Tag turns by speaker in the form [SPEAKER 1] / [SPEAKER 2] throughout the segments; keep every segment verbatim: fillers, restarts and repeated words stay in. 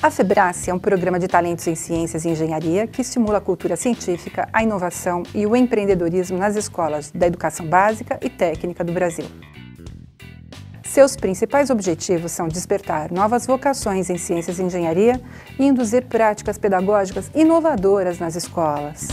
[SPEAKER 1] A FEBRACE é um programa de talentos em ciências e engenharia que estimula a cultura científica, a inovação e o empreendedorismo nas escolas da educação básica e técnica do Brasil. Seus principais objetivos são despertar novas vocações em ciências e engenharia e induzir práticas pedagógicas inovadoras nas escolas.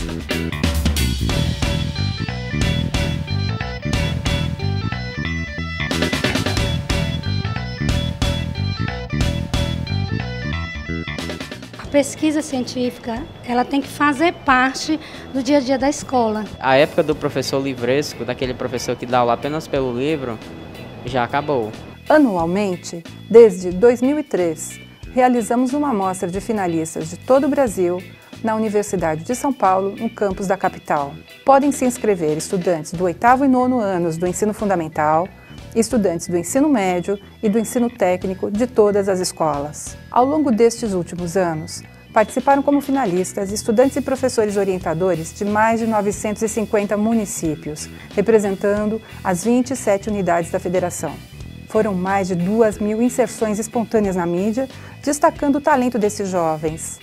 [SPEAKER 2] A pesquisa científica, ela tem que fazer parte do dia a dia da escola.
[SPEAKER 3] A época do professor livresco, daquele professor que dá aula apenas pelo livro, já acabou.
[SPEAKER 1] Anualmente, desde dois mil e três, realizamos uma amostra de finalistas de todo o Brasil na Universidade de São Paulo, no campus da capital. Podem se inscrever estudantes do oitavo e nono anos do ensino fundamental, estudantes do ensino médio e do ensino técnico de todas as escolas. Ao longo destes últimos anos, participaram como finalistas estudantes e professores orientadores de mais de novecentos e cinquenta municípios, representando as vinte e sete unidades da federação. Foram mais de duas mil inserções espontâneas na mídia, destacando o talento desses jovens.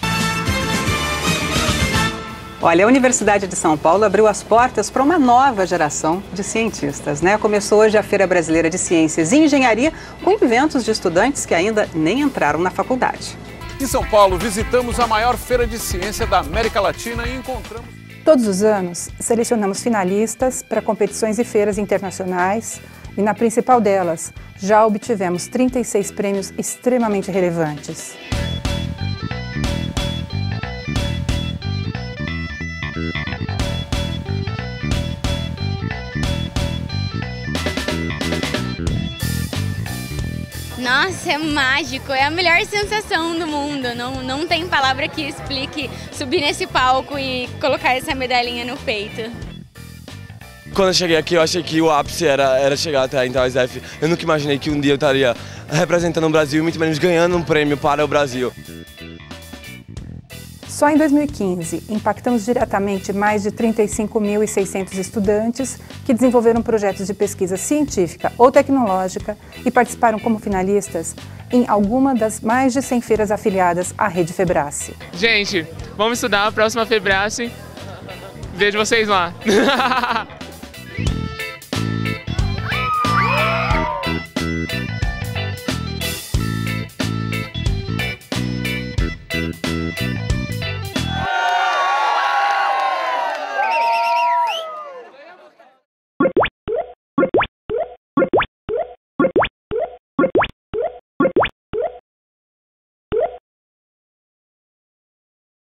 [SPEAKER 4] Olha, a Universidade de São Paulo abriu as portas para uma nova geração de cientistas, né? Começou hoje a Feira Brasileira de Ciências e Engenharia com eventos de estudantes que ainda nem entraram na faculdade.
[SPEAKER 5] Em São Paulo, visitamos a maior feira de ciência da América Latina e encontramos...
[SPEAKER 1] Todos os anos, selecionamos finalistas para competições e feiras internacionais e, na principal delas, já obtivemos trinta e seis prêmios extremamente relevantes.
[SPEAKER 6] Nossa, é mágico, é a melhor sensação do mundo, não, não tem palavra que explique subir nesse palco e colocar essa medalhinha no peito.
[SPEAKER 7] Quando eu cheguei aqui, eu achei que o ápice era, era chegar até a Intel S F. Eu nunca imaginei que um dia eu estaria representando o Brasil e muito menos ganhando um prêmio para o Brasil.
[SPEAKER 1] Só em dois mil e quinze, impactamos diretamente mais de trinta e cinco mil e seiscentos estudantes que desenvolveram projetos de pesquisa científica ou tecnológica e participaram como finalistas em alguma das mais de cem feiras afiliadas à Rede FEBRACE.
[SPEAKER 8] Gente, vamos estudar a próxima FEBRACE. Vejo vocês lá.